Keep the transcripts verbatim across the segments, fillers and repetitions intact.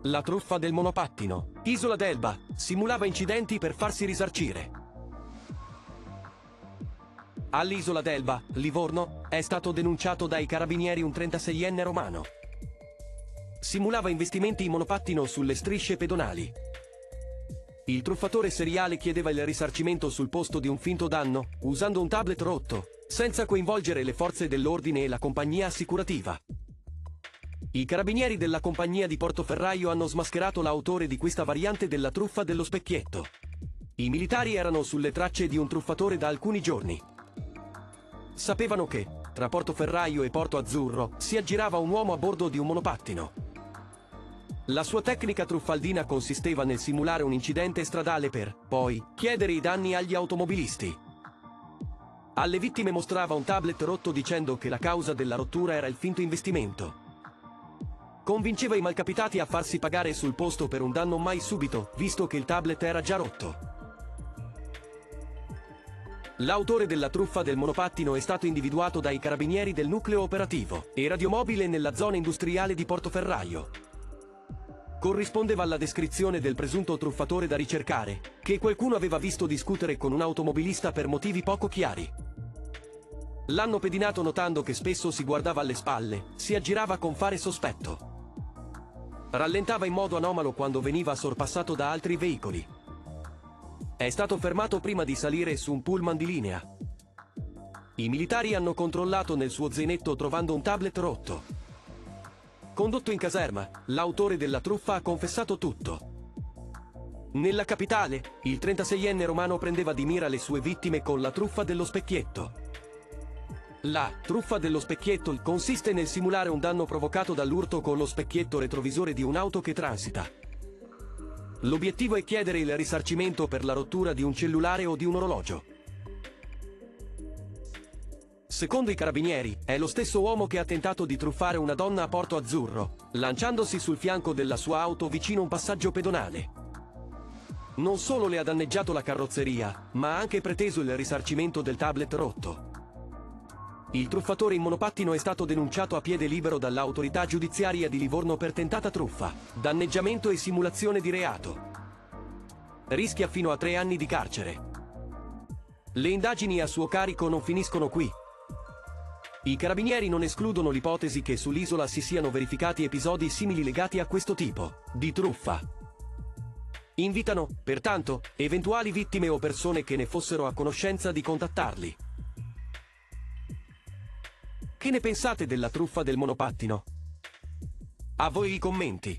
La truffa del monopattino. Isola d'Elba, simulava incidenti per farsi risarcire. All'Isola d'Elba, Livorno, è stato denunciato dai carabinieri un trentaseienne romano. Simulava investimenti in monopattino sulle strisce pedonali. Il truffatore seriale chiedeva il risarcimento sul posto di un finto danno, usando un tablet rotto, senza coinvolgere le forze dell'ordine e la compagnia assicurativa. I carabinieri della compagnia di Portoferraio hanno smascherato l'autore di questa variante della truffa dello specchietto. I militari erano sulle tracce di un truffatore da alcuni giorni. Sapevano che, tra Portoferraio e Porto Azzurro, si aggirava un uomo a bordo di un monopattino. La sua tecnica truffaldina consisteva nel simulare un incidente stradale per, poi, chiedere i danni agli automobilisti. Alle vittime mostrava un tablet rotto dicendo che la causa della rottura era il finto investimento. Convinceva i malcapitati a farsi pagare sul posto per un danno mai subito, visto che il tablet era già rotto. L'autore della truffa del monopattino è stato individuato dai carabinieri del nucleo operativo e radiomobile nella zona industriale di Portoferraio. Corrispondeva alla descrizione del presunto truffatore da ricercare, che qualcuno aveva visto discutere con un automobilista per motivi poco chiari. L'hanno pedinato notando che spesso si guardava alle spalle, si aggirava con fare sospetto. Rallentava in modo anomalo quando veniva sorpassato da altri veicoli. È stato fermato prima di salire su un pullman di linea. I militari hanno controllato nel suo zainetto trovando un tablet rotto. Condotto in caserma, l'autore della truffa ha confessato tutto. Nella capitale, il trentaseienne romano prendeva di mira le sue vittime con la truffa dello specchietto. La truffa dello specchietto consiste nel simulare un danno provocato dall'urto con lo specchietto retrovisore di un'auto che transita. L'obiettivo è chiedere il risarcimento per la rottura di un cellulare o di un orologio. Secondo i carabinieri, è lo stesso uomo che ha tentato di truffare una donna a Porto Azzurro, lanciandosi sul fianco della sua auto vicino a un passaggio pedonale. Non solo le ha danneggiato la carrozzeria, ma ha anche preteso il risarcimento del tablet rotto. Il truffatore in monopattino è stato denunciato a piede libero dall'autorità giudiziaria di Livorno per tentata truffa, danneggiamento e simulazione di reato. Rischia fino a tre anni di carcere. Le indagini a suo carico non finiscono qui. I carabinieri non escludono l'ipotesi che sull'isola si siano verificati episodi simili legati a questo tipo di truffa. Invitano, pertanto, eventuali vittime o persone che ne fossero a conoscenza di contattarli. Che ne pensate della truffa del monopattino? A voi i commenti.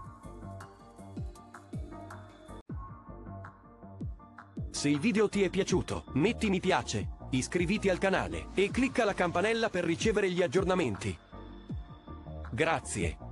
Se il video ti è piaciuto, metti mi piace, iscriviti al canale e clicca la campanella per ricevere gli aggiornamenti. Grazie.